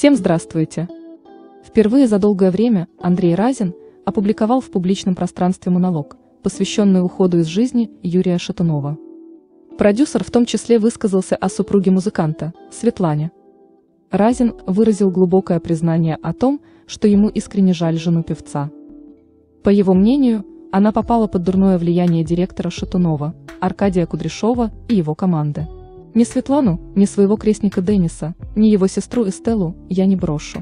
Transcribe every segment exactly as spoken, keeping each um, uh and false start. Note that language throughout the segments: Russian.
Всем здравствуйте! Впервые за долгое время Андрей Разин опубликовал в публичном пространстве монолог, посвященный уходу из жизни Юрия Шатунова. Продюсер в том числе высказался о супруге музыканта, Светлане. Разин выразил глубокое признание о том, что ему искренне жаль жену певца. По его мнению, она попала под дурное влияние директора Шатунова, Аркадия Кудряшова и его команды. Ни Светлану, ни своего крестника Денниса, ни его сестру Эстеллу я не брошу.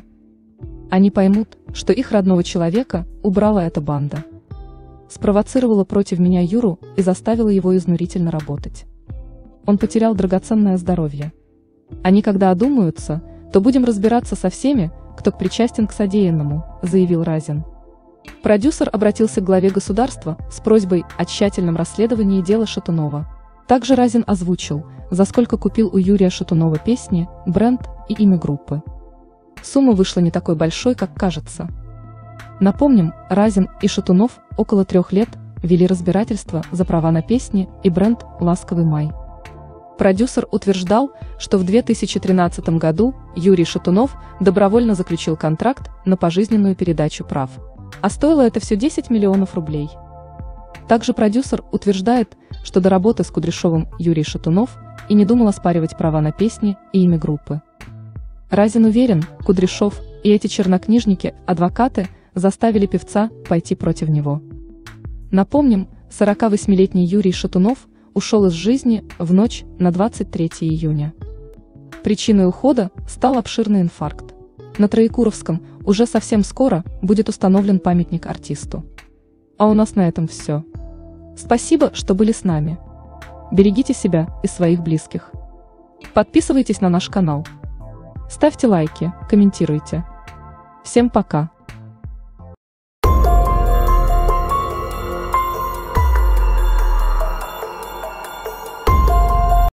Они поймут, что их родного человека убрала эта банда. Спровоцировала против меня Юру и заставила его изнурительно работать. Он потерял драгоценное здоровье. Они когда одумаются, то будем разбираться со всеми, кто причастен к содеянному, заявил Разин. Продюсер обратился к главе государства с просьбой о тщательном расследовании дела Шатунова. Также Разин озвучил, за сколько купил у Юрия Шатунова песни, бренд и имя группы. Сумма вышла не такой большой, как кажется. Напомним, Разин и Шатунов около трех лет вели разбирательство за права на песни и бренд «Ласковый май». Продюсер утверждал, что в две тысячи тринадцатом году Юрий Шатунов добровольно заключил контракт на пожизненную передачу прав, а стоило это все десять миллионов рублей. Также продюсер утверждает, что до работы с Кудряшовым Юрий Шатунов и не думал оспаривать права на песни и имя группы. Разин уверен, Кудряшов и эти чернокнижники-адвокаты заставили певца пойти против него. Напомним, сорокавосьмилетний Юрий Шатунов ушел из жизни в ночь на двадцать третье июня. Причиной ухода стал обширный инфаркт. На Троекуровском уже совсем скоро будет установлен памятник артисту. А у нас на этом все. Спасибо, что были с нами. Берегите себя и своих близких. Подписывайтесь на наш канал. Ставьте лайки, комментируйте. Всем пока!